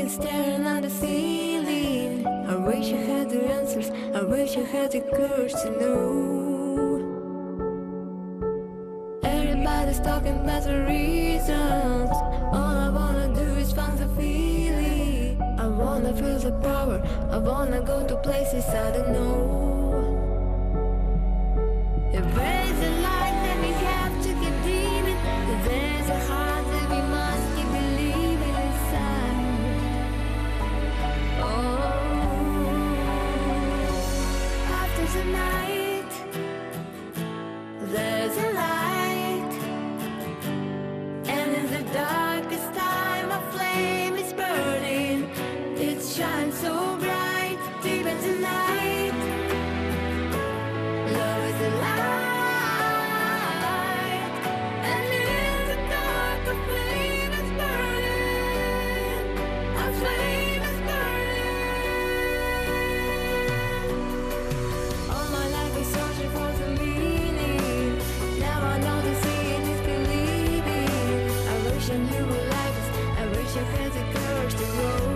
me staring at the ceiling. I wish I had the answers, I wish I had the courage to know. Everybody's talking about the reasons. All I wanna do is find the feeling. I wanna feel the power, I wanna go to places I don't know. If there's a light, then we have to keep dreaming. If there's a heart, then we must keep believing inside. Oh, after the night, there's a light, and in the darkest time, a flame is burning. It shines so bright, deep in the night. Love is a light, and in the dark, a flame is burning. A flame is burning. All my life is searching for the meaning. Now I know the seeing is believing. I wish I knew what life is. I wish I had the courage to grow.